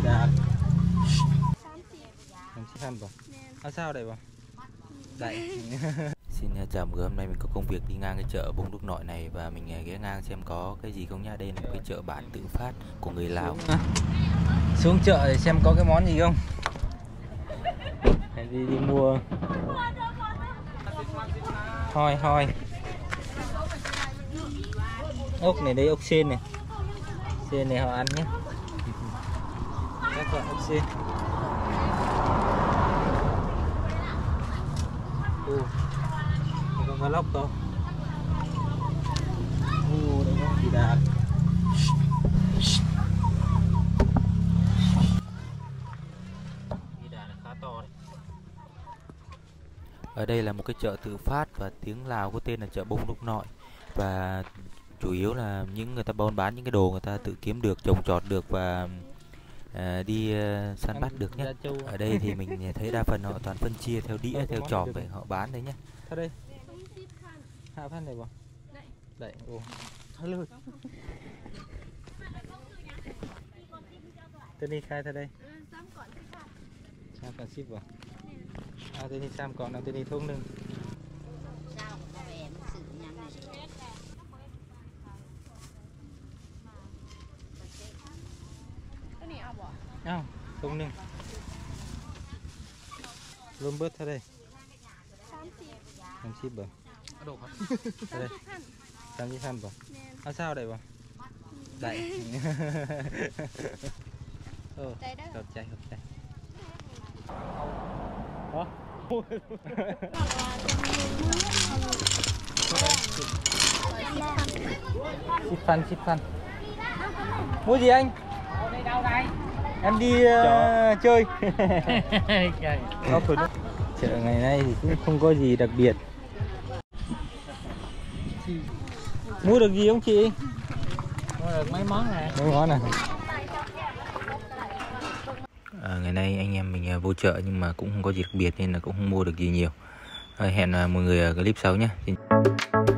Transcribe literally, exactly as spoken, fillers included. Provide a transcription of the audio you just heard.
đạt. Làm chi khăn vào. À, sao đây vào? Đây. Xin chào mọi người, hôm nay mình có công việc đi ngang cái chợ Bông Đúc Nội này và mình ghé ngang xem có cái gì không nha. Đây là một cái chợ bản tự phát của người Lào. Xuống chợ để xem có cái món gì không. Hay đi đi mua. Hoi hoi. Ốc này đây, ốc sên này. Sên này họ ăn nhé. Các loại ốc sên. Ồ, có cá lóc không? Ồ, đây có gì đạt. Gì đạt là khá to đấy. Ở đây là một cái chợ tự phát và tiếng Lào có tên là chợ Bông Đúc Nội. Và chủ yếu là những người ta buôn bán những cái đồ người ta tự kiếm được, trồng trọt được và à, đi uh, săn bắt được nhé. Ở đây thì mình thấy đa phần họ toàn phân chia theo đĩa, theo chòm vậy họ bán đấy nhé. Thôi đây. Hạ phát này vào. Đây. Ồ. Hello. Tên đi khai thôi đây. Sam còn ship vào. À, tên đi Sam còn, tên đi thông lưng. Không, không nưng. Luôn bớt thôi đây. Làm ship vào. Đây. Làm gì khăn vào. À, sao đây vào? Đây. Ồ, hợp chay, hợp chay. Đó. Ship khăn, ship khăn. Mua gì anh? Em đi uh, chơi. Chợ ngày nay thì cũng không có gì đặc biệt. Mua được gì không chị? Mua được mấy món này. Mấy món này. À, ngày nay anh em mình vô chợ nhưng mà cũng không có gì đặc biệt nên là cũng không mua được gì nhiều. À, hẹn mọi người ở clip sau nhé.